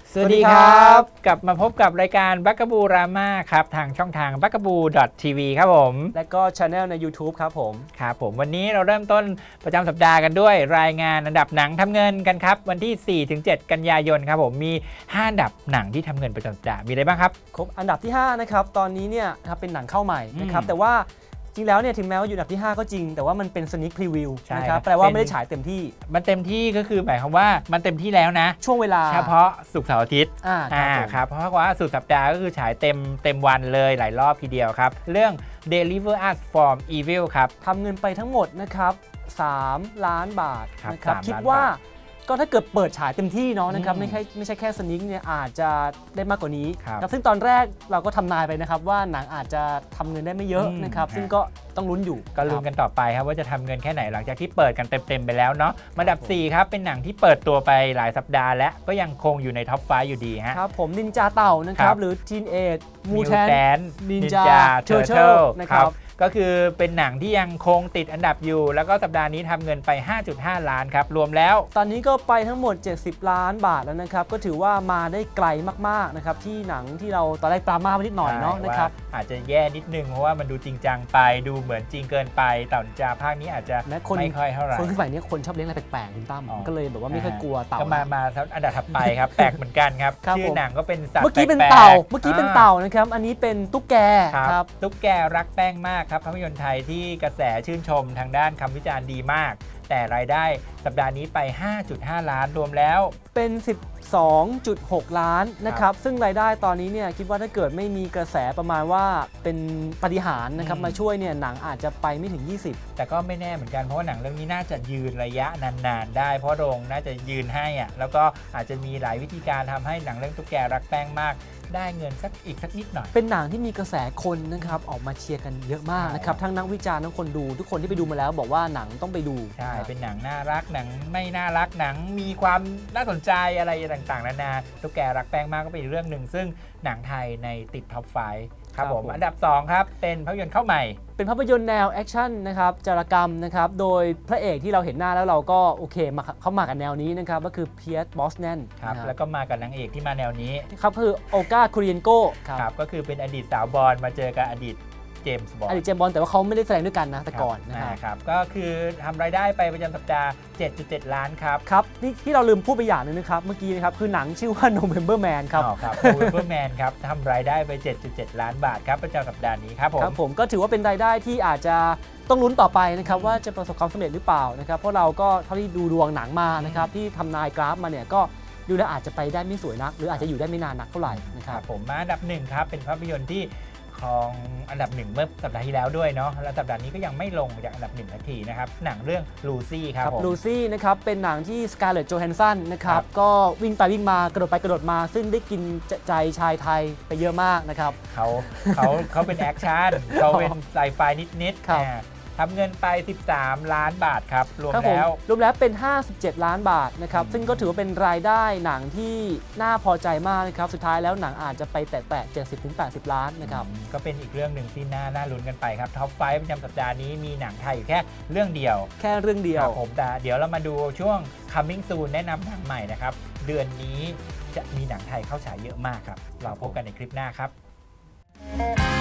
สวัสดีครับกลับมาพบกับรายการบักกะบูราม่าครับทางช่องทาง bugaboo.tv ครับผมและก็ Channel ใน YouTube ครับผมวันนี้เราเริ่มต้นประจำสัปดาห์กันด้วยรายงานอันดับหนังทำเงินกันครับวันที่ 4-7 กันยายนครับผมมี5อันดับหนังที่ทำเงินประจำสัปดาห์มีอะไรบ้างครับครบอันดับที่5นะครับตอนนี้เนี่ยครับเป็นหนังเข้าใหม่นะครับแต่ว่าจริงแล้วเนี่ยถึงแม้ว่าอยู่อันดับที่5ก็จริงแต่ว่ามันเป็น sneak preview นะครับแปลว่าไม่ได้ฉายเต็มที่มันเต็มที่ก็คือหมายความว่ามันเต็มที่แล้วนะช่วงเวลาเฉพาะศุกร์เสาร์อาทิตย์ครับเพราะว่าสุดสัปดาห์ก็คือฉายเต็มวันเลยหลายรอบทีเดียวครับเรื่อง Deliver Us from Evil ครับทำเงินไปทั้งหมดนะครับ3 ล้านบาทนะครับคิดว่าก็ถ้าเกิดเปิดฉายเต็มที่เนาะนะครับไม่ใช่แค่สนิกเนี่ยอาจจะได้มากกว่านี้ครับซึ่งตอนแรกเราก็ทำนายไปนะครับว่าหนังอาจจะทำเงินได้ไม่เยอะนะครับซึ่งก็ต้องลุ้นอยู่ก็ลุ้นกันต่อไปครับว่าจะทำเงินแค่ไหนหลังจากที่เปิดกันเต็มไปแล้วเนาะอันดับ4ครับเป็นหนังที่เปิดตัวไปหลายสัปดาห์และก็ยังคงอยู่ในท็อป5อยู่ดีฮะครับผมนินจาเต่านะครับหรือ Teenage Mutant Ninja Turtle นะครับก็คือเป็นหนังที่ยังคงติดอันดับอยู่แล้วก็สัปดาห์นี้ทำเงินไป 5.5 ล้านครับรวมแล้วตอนนี้ก็ไปทั้งหมด70 ล้านบาทแล้วนะครับก็ถือว่ามาได้ไกลมากๆนะครับที่หนังที่เราตอนแรกปรามาไปนิดหน่อยเนาะนะครับอาจจะแย่นิดนึงเพราะว่ามันดูจริงจังไปดูเหมือนจริงเกินไปแต่จะภาคนี้อาจจะไม่ค่อยเท่าไหร่คนสมัยนี้คนชอบเลี้ยงอะไรแปลกๆคุณตั้มก็เลยแบบว่าไม่ค่อยกลัวเต่าก็มาอันดับถัดไปครับแปลกเหมือนกันครับชื่อหนังก็เป็นสัตว์เมื่อกี้เป็นเต่านะครับอันนี้เป็นตุ๊กแกครับตุ๊กแกรักแป้งมากครับภาพยนตร์ไทยที่กระแสชื่นชมทางด้านคำวิจารณ์ดีมากแต่รายได้สัปดาห์นี้ไป 5.5 ล้านรวมแล้วเป็น 12.6 ล้านนะครับซึ่งรายได้ตอนนี้เนี่ยคิดว่าถ้าเกิดไม่มีกระแสประมาณว่าเป็นปาฏิหาริย์นะครับมาช่วยเนี่ยหนังอาจจะไปไม่ถึง20 แต่ก็ไม่แน่เหมือนกันเพราะว่าหนังเรื่องนี้น่าจะยืนระยะนานๆได้เพราะโรงน่าจะยืนให้อ่ะแล้วก็อาจจะมีหลายวิธีการทำให้หนังเรื่องตุ๊กแกรักแป้งมากได้เงินอีกสักนิดหน่อยเป็นหนังที่มีกระแสคนนะครับออกมาเชียร์กันเยอะมากนะครับทั้งนักวิจารณ์ทั้งคนดูทุกคนที่ไปดูมาแล้วบอกว่าหนังต้องไปดูใช่เป็นหนังน่ารักหนังไม่น่ารักหนังมีความน่าสนใจอะไรต่างๆนานาตุ๊กแกรักแป้งมากก็เป็นเรื่องหนึ่งซึ่งหนังไทยในติดท็อป5ครับผมอันดับ2ครับเป็นภาพยนตร์เข้าใหม่เป็นภาพยนตร์แนวแอคชั่นนะครับจารกรรมนะครับโดยพระเอกที่เราเห็นหน้าแล้วเราก็โอเคเขามากับแนวนี้นะครับก็คือเพียร์สบอสแนนครับแล้วก็มากับนางเอกที่มาแนวนี้ครับคือโอกาคูริเอนโกครับก็คือเป็นอดีตสาวบอลมาเจอกับอดีตเจมส์บอลแต่ว่าเขาไม่ได้แสดงด้วยกันนะแต่ก่อนนะครับก็คือทำรายได้ไปประจำสัปดาห์ 7.7 ล้านครับครับนี่ที่เราลืมพูดไปอย่างนึงนะครับเมื่อกี้นะครับคือหนังชื่อว่า November Man ครับ November Man ครับทำรายได้ไป 7.7 ล้านบาทครับประจำสัปดาห์นี้ครับผมก็ถือว่าเป็นรายได้ที่อาจจะต้องลุ้นต่อไปนะครับว่าจะประสบความสำเร็จหรือเปล่านะครับเพราะเราก็เท่าที่ดูดวงหนังมานะครับที่ทำนายกราฟมาเนี่ยก็ดูแล้วอาจจะไปได้ไม่สวยนักหรืออาจจะอยู่ได้ไม่นานนักเท่าไหร่นะครับผมมาอันดับ1ครับเป็นภาพยนตร์ที่ของอันดับ1เมื่อสัปดาห์ที่แล้วด้วยเนาะแล้วสัปดาห์นี้ก็ยังไม่ลงจากอันดับ1นาทีนะครับหนังเรื่องลูซี่ครับลูซี่นะครับเป็นหนังที่สการ์เลตต์โจแฮนสันนะครับก็วิ่งไปวิ่งมากระโดดไปกระโดดมาซึ่งได้กินใจชายไทยไปเยอะมากนะครับเขาเป็นแอคชั่นเขาเป็นไซไฟนิดๆทำเงินไป13 ล้านบาทครับรวมแล้วเป็น57 ล้านบาทนะครับซึ่งก็ถือว่าเป็นรายได้หนังที่น่าพอใจมากนะครับสุดท้ายแล้วหนังอาจจะไปแตะ 70-80 ล้านนะครับก็เป็นอีกเรื่องหนึ่งที่น่าลุ้นกันไปครับท็อป5ประจำสัปดาห์นี้มีหนังไทยอยู่แค่เรื่องเดียวผมแต่เดี๋ยวเรามาดูช่วง coming soon แนะนำหนังใหม่นะครับเดือนนี้จะมีหนังไทยเข้าฉายเยอะมากครับเราพบกันในคลิปหน้าครับ